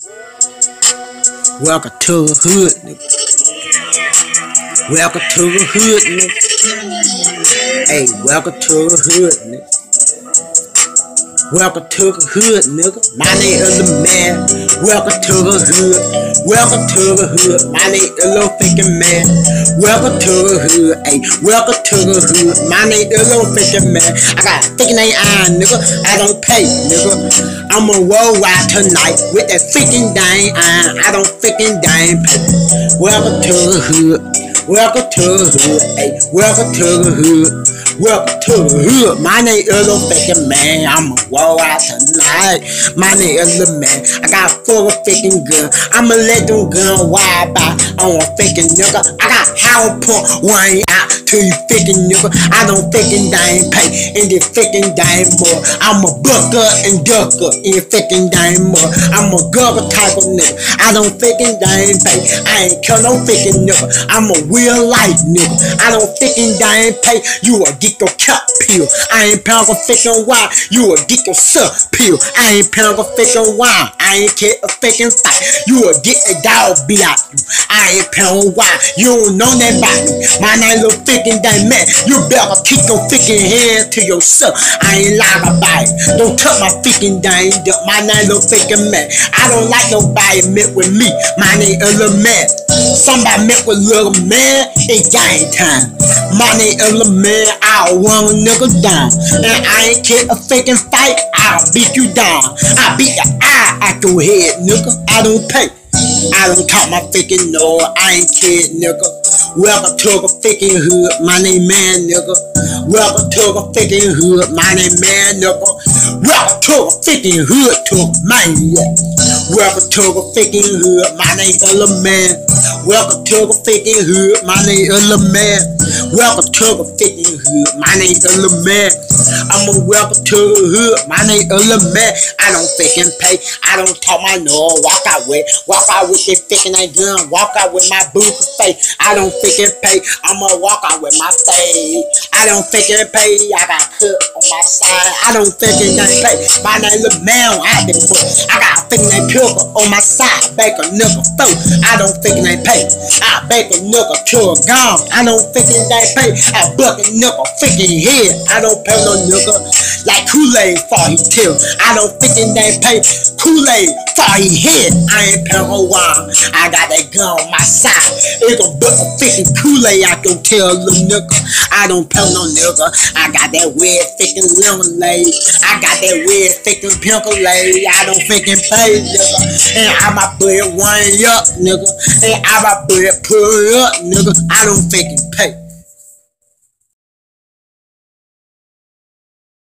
Welcome to the hood, nigga. Welcome to the hood, nigga. Hey, welcome to the hood, nigga. Welcome to the hood, nigga. My name is the man. Welcome to the hood. Welcome to the hood. My name is Lil Faking Man. Welcome to the hood. Hey, welcome to the hood. My name is Lil Faking Man. I got a faking name on, nigga. I don't pay, nigga. I'm a worldwide tonight with that faking dang on. I don't faking dang pay. Welcome to the hood. Welcome to the hood. Hey, welcome to the hood. Welcome to the hood. My name is Lil Faking Man. I'm a worldwide tonight. My name is Lil Man. I got a full of faking gun. I'ma let them gun wide by on a faking nigga. I got how point one out to you faking nigga. I don't faking dang pay in this faking dang more. I'm a bucker and ducker in faking dang more. I'm a gugger type of nigga. I don't faking dang pay. I ain't kill no faking nigga. I'm a real life nigga. I don't faking dang pay. You a get your cap pill. I ain't pound a faking wine. You a get your sub pill. I ain't pound a faking wine. I ain't care a faking fight. You a get a dog beat out you. I ain't pound wine. You don't know that about me. My name Lil Faking Dang Man. You better keep your faking hand to yourself. I ain't lying about it. Don't touch my faking dang. My name Lil Faking Man. I don't like nobody met with me. My name is Lil Man. Somebody met with Lil Man. It's game time. My name is Lil Man. I'll run a nigga down. And I ain't care a faking fight. I'll beat you down. I'll beat the eye out your head, nigga. I don't pay. I don't talk my faking no, I ain't kid, nigga. Welcome to the faking hood, my name Man, nigga. Welcome to the faking hood, my name Man, nigga. Welcome to the faking hood, to man, yeah. Welcome to the faking hood, my name is Lil Man. Welcome to the faking hood, my name is Lil Man. Welcome to the faking hood, my name is Lil Man. I'm a welcome to the hood, my name is Lil Man. I don't faking pay, I don't talk my no, walk out with that faking that gun, walk out with my booty face. I don't faking pay, I'ma walk out with my face. I don't faking pay, I got cut on my side. I don't faking that pay, my name Lil Man, I been put. I got a faking that pill on my side, bake a nigga foe. I don't faking that pay, I bake a nigga to a gone. I don't faking that pay, I buck a nigga faking head. I don't pay no nigga like Kool-Aid for he kill. I don't faking that pay, Kool-Aid for he head. I ain't paying no wine. I got that gun on my side. It gon' buck a faking Kool-Aid out your tail, little nigga. I don't pay no nigga. I got that weird faking lemonade. I got that weird faking Pink-a-Lay. I don't faking pay, nigga. And I my blood one up, nigga. And I my blood pull up, nigga. I don't faking pay.